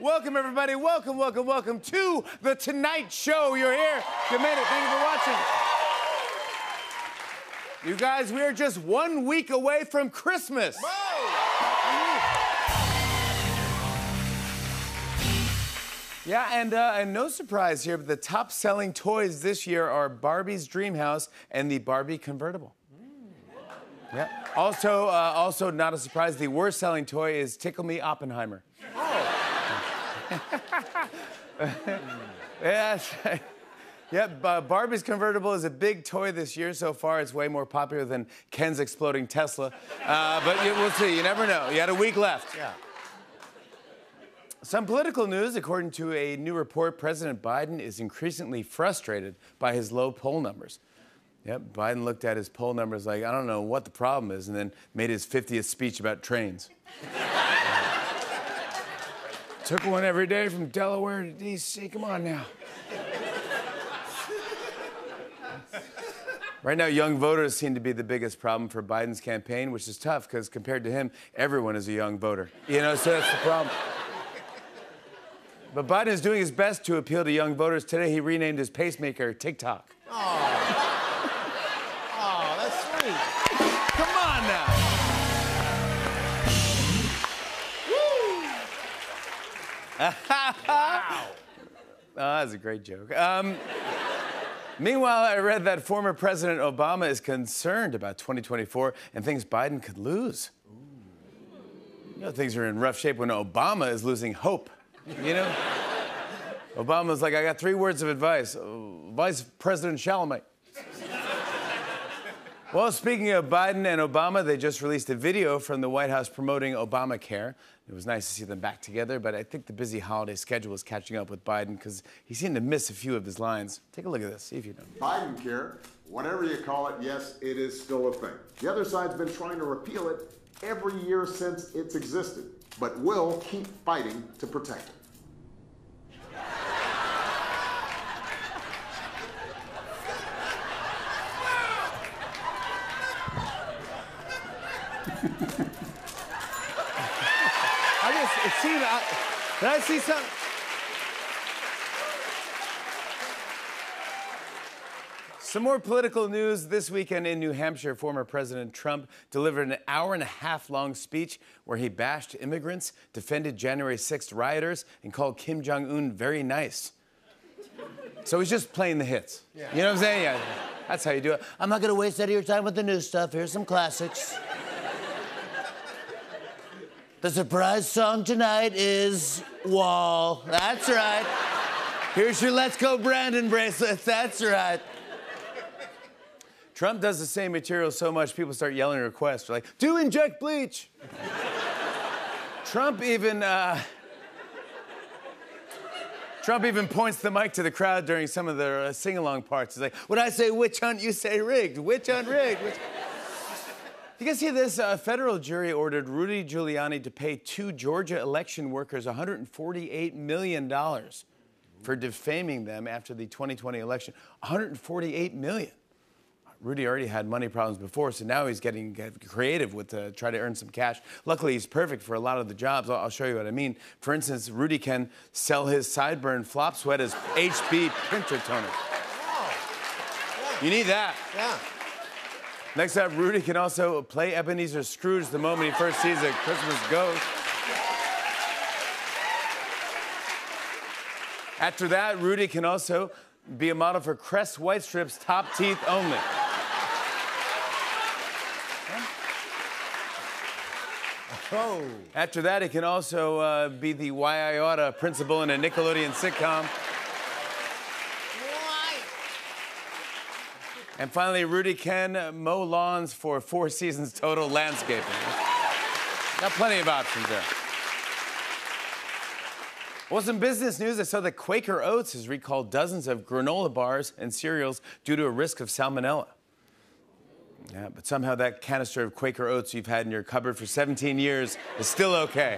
Welcome, everybody. Welcome, welcome, welcome to The Tonight Show. You're here. You made it. Thank you for watching. You guys, we are just 1 week away from Christmas. Yeah, and no surprise here, but the top-selling toys this year are Barbie's Dream House and the Barbie convertible. Yeah. Also, not a surprise, the worst-selling toy is Tickle Me Oppenheimer. Yes. Yep, Barbie's convertible is a big toy this year. So far, it's way more popular than Ken's exploding Tesla. But we'll see. You never know. You had a week left. Yeah. Some political news. According to a new report, President Biden is increasingly frustrated by his low poll numbers. Yep, Biden looked at his poll numbers like, I don't know what the problem is, and then made his 50th speech about trains. Took one every day from Delaware to D.C. Come on now. Right now, young voters seem to be the biggest problem for Biden's campaign, which is tough because compared to him, everyone is a young voter. You know, so that's the problem. But Biden is doing his best to appeal to young voters. Today, he renamed his pacemaker TikTok. Oh, that's sweet. Come on now. Wow. Oh, that's a great joke. Meanwhile, I read that former President Obama is concerned about 2024 and thinks Biden could lose. You know, things are in rough shape when Obama is losing hope. You know? Obama's like, I got 3 words of advice. Vice President Chalamet. Well, speaking of Biden and Obama, they just released a video from the White House promoting Obamacare. It was nice to see them back together, but I think the busy holiday schedule is catching up with Biden because he seemed to miss a few of his lines. Take a look at this, see if you know. Biden care, whatever you call it, yes, it is still a thing. The other side's been trying to repeal it every year since it's existed, but will keep fighting to protect it. It seemed, did I see something? Some more political news. This weekend in New Hampshire, former President Trump delivered an hour-and-a-half-long speech where he bashed immigrants, defended January 6th rioters, and called Kim Jong-un very nice. So he's just playing the hits. Yeah. You know what I'm saying? Yeah, that's how you do it. I'm not going to waste any of your time with the new stuff. Here's some classics. The surprise song tonight is Wall. That's right. Here's your Let's Go Brandon bracelet. That's right. Trump does the same material so much, people start yelling requests. They're like, do inject bleach. Trump even points the mic to the crowd during some of their sing-along parts. He's like, when I say witch hunt, you say rigged. Witch hunt, rigged. You guys see this? A federal jury ordered Rudy Giuliani to pay 2 Georgia election workers $148 million for defaming them after the 2020 election. $148 million. Rudy already had money problems before, so now he's getting creative with try to earn some cash. Luckily, he's perfect for a lot of the jobs. I'll show you what I mean. For instance, Rudy can sell his sideburn flop sweat as HB printer toner. Wow. Yeah. You need that. Yeah. Next up, Rudy can also play Ebenezer Scrooge the moment he first sees a Christmas ghost. After that, Rudy can also be a model for Crest White Strip's Top Teeth Only. Oh. After that, he can also be the Why I Oughta principal in a Nickelodeon sitcom. And finally, Rudy can mow lawns for 4 seasons total landscaping. Got plenty of options there. Well, some business news. I saw that Quaker Oats has recalled dozens of granola bars and cereals due to a risk of salmonella. Yeah, but somehow that canister of Quaker Oats you've had in your cupboard for 17 years is still okay.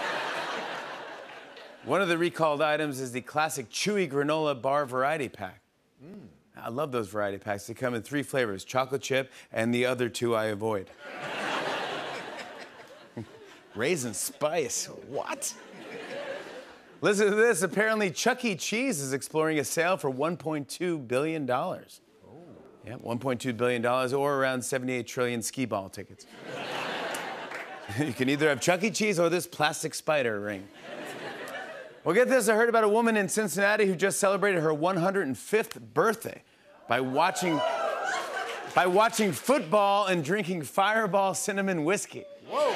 One of the recalled items is the classic chewy granola bar variety pack. I love those variety packs. They come in 3 flavors, chocolate chip, and the other 2 I avoid. Raisin spice, what? Listen to this. Apparently, Chuck E. Cheese is exploring a sale for $1.2 billion. Oh. Yeah, $1.2 billion, or around 78 trillion skee ball tickets. You can either have Chuck E. Cheese or this plastic spider ring. Well, get this. I heard about a woman in Cincinnati who just celebrated her 105th birthday by watching football and drinking Fireball cinnamon whiskey. Whoa.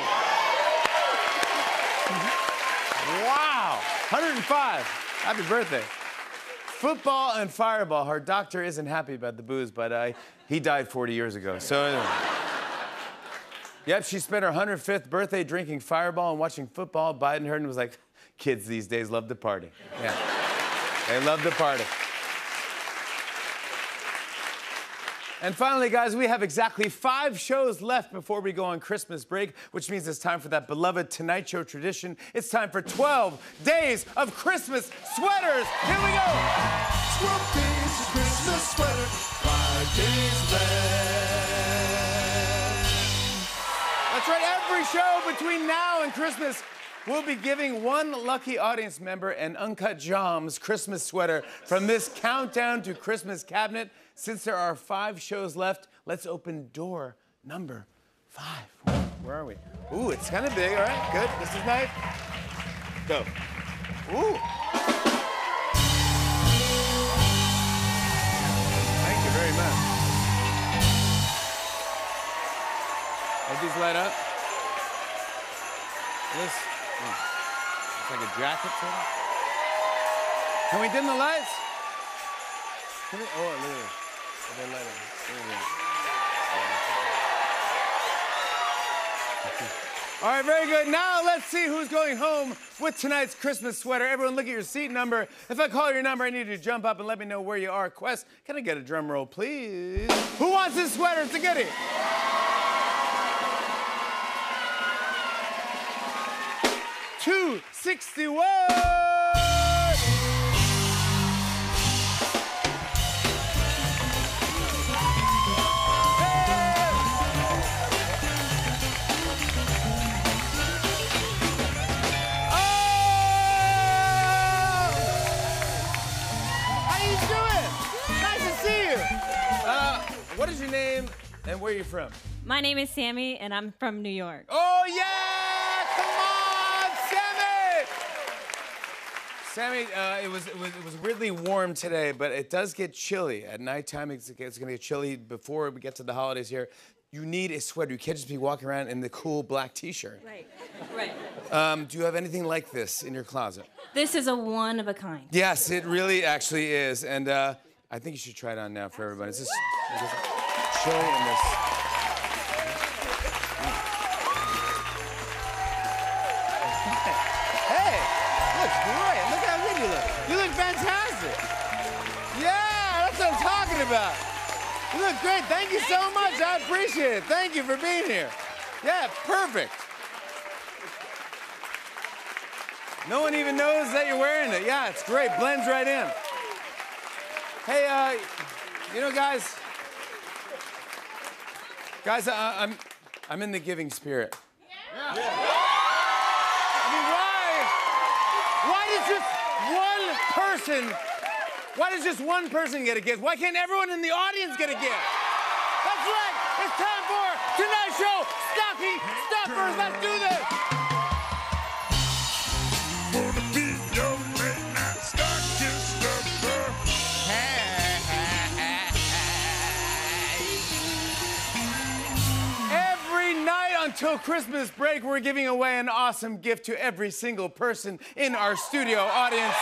Wow. 105. Happy birthday. Football and Fireball. Her doctor isn't happy about the booze, but he died 40 years ago. So, anyway. Yep, she spent her 105th birthday drinking Fireball and watching football. Biden heard and was like, kids these days love to party. Yeah. They love to party. And finally, guys, we have exactly 5 shows left before we go on Christmas break, which means it's time for that beloved Tonight Show tradition. It's time for 12 days of Christmas sweaters. Here we go. 12 days of Christmas sweater, 5 days left. That's right, every show between now and Christmas, we'll be giving one lucky audience member an Uncut Gems Christmas sweater from this Countdown to Christmas cabinet. Since there are 5 shows left, let's open door number 5. Where are we? Ooh, it's kind of big. All right, good. This is nice. Go. Ooh. Thank you very much. Are these light up? This, it's like a jacket sort of. Can we dim the lights? Can we? Oh, look at this. Oh, they're light up. All right, very good. Now let's see who's going home with tonight's Christmas sweater. Everyone look at your seat number. If I call your number, I need you to jump up and let me know where you are. Quest, can I get a drum roll, please? Who wants this sweater? It's a goodie. 261. What is your name and where are you from? My name is Sammy, and I'm from New York. Oh, yeah! Come on, Sammy! Sammy, it was weirdly warm today, but it does get chilly. At nighttime, it's going to get chilly before we get to the holidays here. You need a sweater. You can't just be walking around in the cool black T-shirt. Right, right. Do you have anything like this in your closet? This is a one of a kind. Yes, it really actually is. And I think you should try it on now for everybody. It's just chilly in this. Hey, looks great. Look how good you look. You look fantastic. Yeah, that's what I'm talking about. You look great. Thank you so much. I appreciate it. Thank you for being here. Yeah, perfect. No one even knows that you're wearing it. Yeah, it's great. Blends right in. Hey, you know, guys, I'm in the giving spirit. Yeah. I mean, why does just one person get a gift? Why can't everyone in the audience get a gift? That's right, it's time for Tonight Show Stocking Stuffers. Let's do this. Until Christmas break, we're giving away an awesome gift to every single person in our studio audience.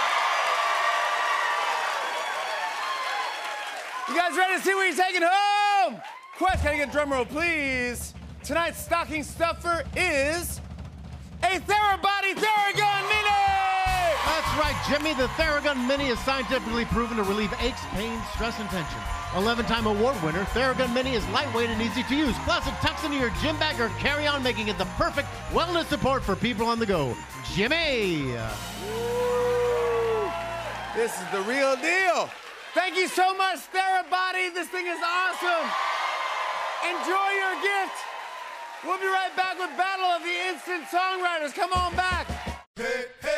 You guys ready to see what you're taking home? Quest, can I get a drum roll, please? Tonight's stocking stuffer is a Therabody Theragun Mini! That's right, Jimmy. The Theragun Mini is scientifically proven to relieve aches, pain, stress, and tension. 11-time award winner, Theragun Mini is lightweight and easy to use. Plus, it tucks into your gym bag or carry-on, making it the perfect wellness support for people on the go. Jimmy! Woo. This is the real deal. Thank you so much, Therabody. This thing is awesome. Enjoy your gift. We'll be right back with Battle of the Instant Songwriters. Come on back. Hey, hey.